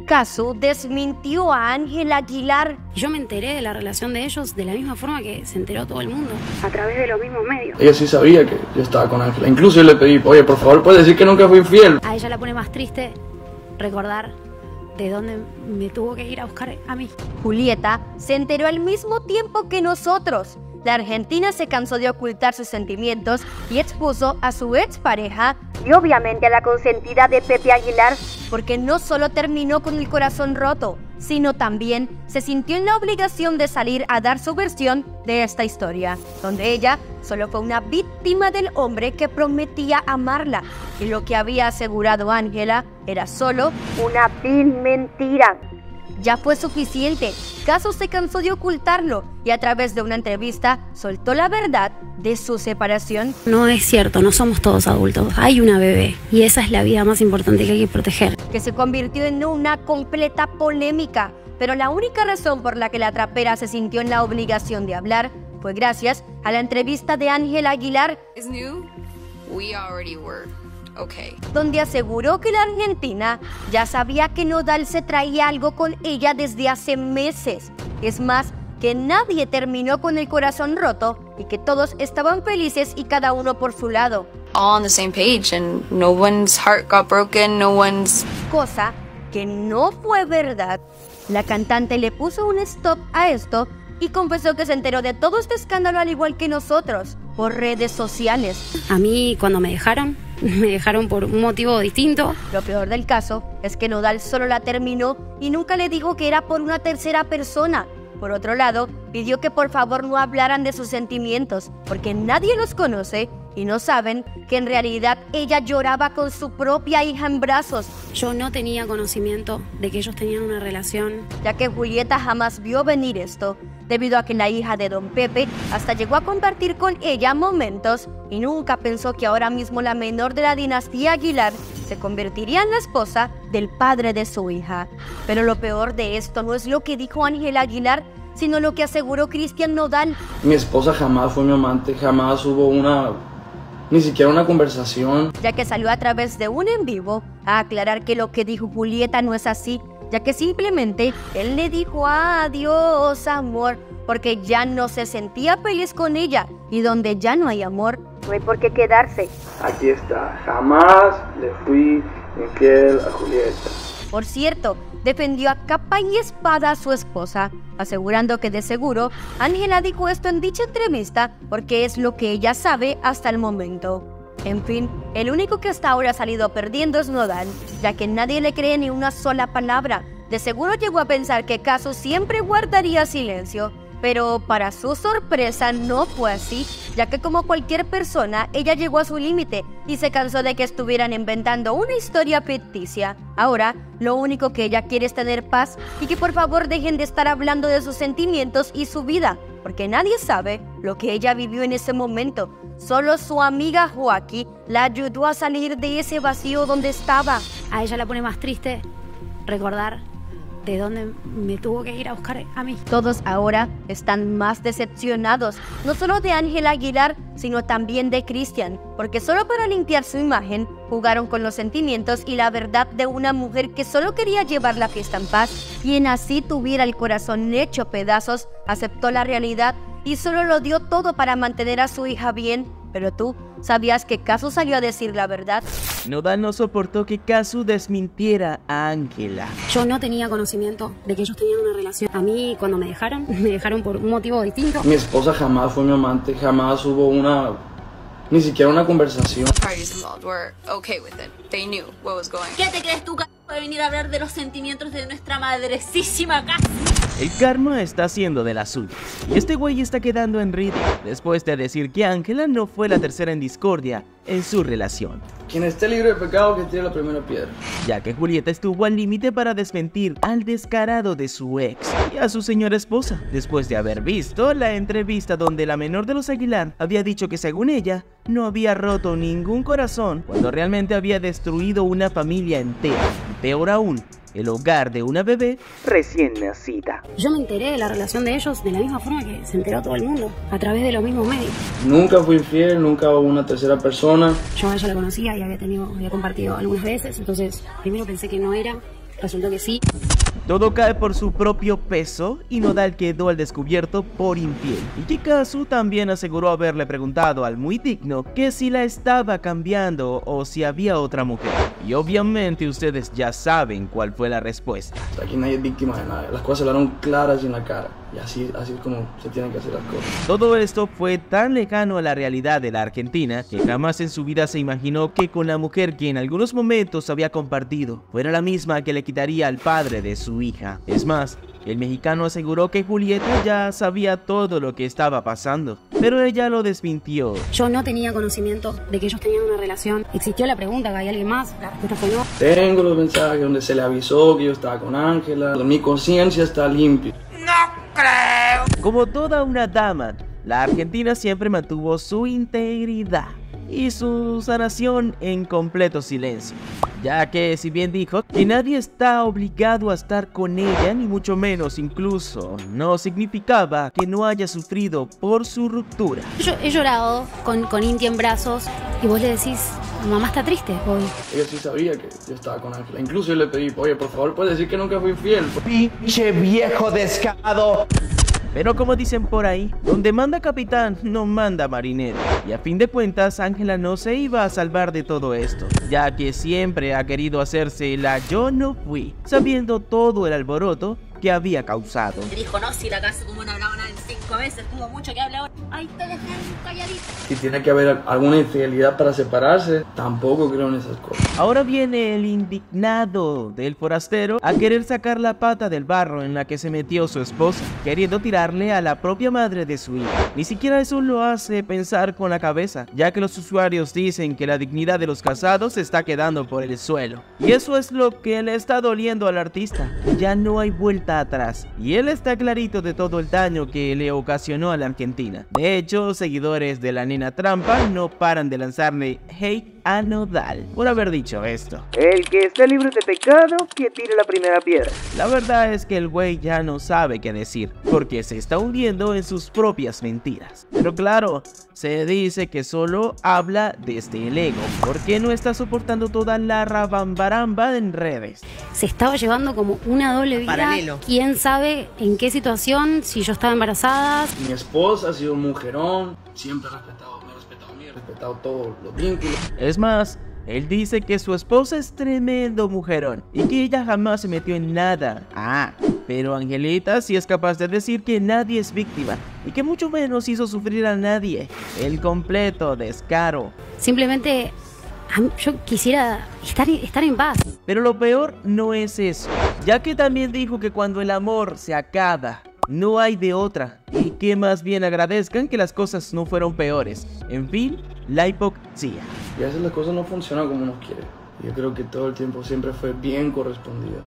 Casu desmintió a Ángela Aguilar. Yo me enteré de la relación de ellos de la misma forma que se enteró todo el mundo, a través de los mismos medios. Ella sí sabía que yo estaba con Ángela. Incluso yo le pedí, oye, por favor, ¿puedes decir que nunca fui infiel? A ella la pone más triste recordar de dónde me tuvo que ir a buscar a mí. Julieta se enteró al mismo tiempo que nosotros. La argentina se cansó de ocultar sus sentimientos y expuso a su expareja y obviamente a la consentida de Pepe Aguilar, porque no solo terminó con el corazón roto, sino también se sintió en la obligación de salir a dar su versión de esta historia, donde ella solo fue una víctima del hombre que prometía amarla, y lo que había asegurado Ángela era solo una vil mentira. Ya fue suficiente. Casu se cansó de ocultarlo y a través de una entrevista soltó la verdad de su separación. No es cierto, no somos todos adultos, hay una bebé y esa es la vida más importante que hay que proteger. Que se convirtió en una completa polémica, pero la única razón por la que la trapera se sintió en la obligación de hablar fue gracias a la entrevista de Ángela Aguilar, donde aseguró que la argentina ya sabía que Nodal se traía algo con ella desde hace meses. Es más, que nadie terminó con el corazón roto y que todos estaban felices y cada uno por su lado. All on the same page and no one's heart got broken, no one's... Cosa que no fue verdad. La cantante le puso un stop a esto y confesó que se enteró de todo este escándalo al igual que nosotros, por redes sociales. A mí cuando me dejaron por un motivo distinto. Lo peor del caso es que Nodal solo la terminó y nunca le dijo que era por una tercera persona. Por otro lado, pidió que por favor no hablaran de sus sentimientos, porque nadie los conoce y no saben que en realidad ella lloraba con su propia hija en brazos. Yo no tenía conocimiento de que ellos tenían una relación, ya que Julieta jamás vio venir esto, debido a que la hija de Don Pepe hasta llegó a compartir con ella momentos y nunca pensó que ahora mismo la menor de la dinastía Aguilar se convertiría en la esposa del padre de su hija. Pero lo peor de esto no es lo que dijo Ángela Aguilar, sino lo que aseguró Cristian Nodal. Mi esposa jamás fue mi amante, jamás hubo ni siquiera una conversación. Ya que salió a través de un en vivo a aclarar que lo que dijo Julieta no es así, ya que simplemente él le dijo adiós amor, porque ya no se sentía feliz con ella, y donde ya no hay amor, no hay por qué quedarse. Aquí está, jamás le fui infiel a Julieta. Por cierto, defendió a capa y espada a su esposa, asegurando que de seguro Ángela dijo esto en dicha entrevista porque es lo que ella sabe hasta el momento. En fin, el único que hasta ahora ha salido perdiendo es Nodal, ya que nadie le cree ni una sola palabra. De seguro llegó a pensar que Casu siempre guardaría silencio, pero para su sorpresa no fue así, ya que como cualquier persona, ella llegó a su límite y se cansó de que estuvieran inventando una historia ficticia. Ahora, lo único que ella quiere es tener paz y que por favor dejen de estar hablando de sus sentimientos y su vida, porque nadie sabe lo que ella vivió en ese momento. Solo su amiga Joaquín la ayudó a salir de ese vacío donde estaba. A ella la pone más triste recordar de dónde me tuvo que ir a buscar a mí. Todos ahora están más decepcionados, no solo de Ángela Aguilar, sino también de Cristian, porque solo para limpiar su imagen, jugaron con los sentimientos y la verdad de una mujer que solo quería llevar la fiesta en paz, quien así tuviera el corazón hecho pedazos, aceptó la realidad y solo lo dio todo para mantener a su hija bien. Pero tú, ¿sabías que Casu salió a decir la verdad? Nodal no soportó que Casu desmintiera a Ángela. Yo no tenía conocimiento de que ellos tenían una relación. A mí cuando me dejaron por un motivo distinto. Mi esposa jamás fue mi amante, jamás hubo ni siquiera una conversación. ¿Qué te crees tú, de venir a hablar de los sentimientos de nuestra madrecísima casa? El karma está haciendo de las suyas, y este güey está quedando en ritmo, después de decir que Ángela no fue la tercera en discordia en su relación. Quien esté libre de pecado, que tire la primera piedra. Ya que Julieta estuvo al límite para desmentir al descarado de su ex y a su señora esposa, después de haber visto la entrevista donde la menor de los Aguilar había dicho que según ella, no había roto ningún corazón, cuando realmente había destruido una familia entera, y peor aún, el hogar de una bebé recién nacida. Yo me enteré de la relación de ellos de la misma forma que se enteró todo el mundo, a través de los mismos medios. Nunca fui infiel, nunca hubo una tercera persona. Yo a ella la conocía y había compartido algunas veces, entonces primero pensé que no era, Resultó que sí. Todo cae por su propio peso y Nodal quedó al descubierto por infiel. Y Kikazu también aseguró haberle preguntado al muy digno que si la estaba cambiando o si había otra mujer. Y obviamente ustedes ya saben cuál fue la respuesta. Aquí nadie es víctima de nada. Las cosas se hablaron claras y en la cara. Y así es como se tienen que hacer las cosas. Todo esto fue tan lejano a la realidad de la Argentina que jamás en su vida se imaginó que con la mujer que en algunos momentos había compartido fuera la misma que le quitaría al padre de su hija. Es más, el mexicano aseguró que Julieta ya sabía todo lo que estaba pasando, pero ella lo desmintió. Yo no tenía conocimiento de que ellos tenían una relación. Existió la pregunta, ¿que hay alguien más? La respuesta fue no. Tengo los mensajes donde se le avisó que yo estaba con Ángela. Mi conciencia está limpia. Como toda una dama, la Argentina siempre mantuvo su integridad y su sanación en completo silencio, ya que si bien dijo que nadie está obligado a estar con ella, ni mucho menos incluso, no significaba que no haya sufrido por su ruptura. Yo he llorado con Inti en brazos y vos le decís, mamá está triste hoy. Ella sí sabía que yo estaba con Ángela. Incluso yo le pedí, oye, por favor, puedes decir que nunca fui infiel. Pinche viejo descarado. Pero como dicen por ahí, donde manda capitán, no manda marinero. Y a fin de cuentas, Ángela no se iba a salvar de todo esto, ya que siempre ha querido hacerse la yo no fui, sabiendo todo el alboroto que había causado. Me dijo, no, si la casa como no hablaba nada en 5 meses, tuvo mucho que hablar ahora. Ay, te dejé calladito. Si tiene que haber alguna infidelidad para separarse, tampoco creo en esas cosas. Ahora viene el indignado del forastero a querer sacar la pata del barro en la que se metió su esposa, queriendo tirarle a la propia madre de su hija. Ni siquiera eso lo hace pensar con la cabeza, ya que los usuarios dicen que la dignidad de los casados se está quedando por el suelo. Y eso es lo que le está doliendo al artista. Ya no hay vuelta atrás, y él está clarito de todo el daño que le ocasionó a la Argentina. De hecho, seguidores de la nena trampa no paran de lanzarle hate a Nodal por haber dicho esto. El que esté libre de pecado, que tire la primera piedra. La verdad es que el güey ya no sabe qué decir, porque se está hundiendo en sus propias mentiras. Pero claro, se dice que solo habla desde el ego, porque no está soportando toda la rabambaramba en redes. Se estaba llevando como una doble vida. Paralelo. ¿Quién sabe en qué situación? Si yo estaba embarazada. Mi esposa ha sido un mujerón, siempre me ha respetado a mí, ha respetado todos los vínculos. Es más, él dice que su esposa es tremendo mujerón y que ella jamás se metió en nada. Pero Angelita sí es capaz de decir que nadie es víctima y que mucho menos hizo sufrir a nadie. El completo descaro. Simplemente yo quisiera estar en paz. Pero lo peor no es eso, ya que también dijo que cuando el amor se acaba, no hay de otra, y que más bien agradezcan que las cosas no fueron peores. En fin, la hipocresía. Y a veces las cosas no funcionan como uno quiere. Yo creo que todo el tiempo siempre fue bien correspondido.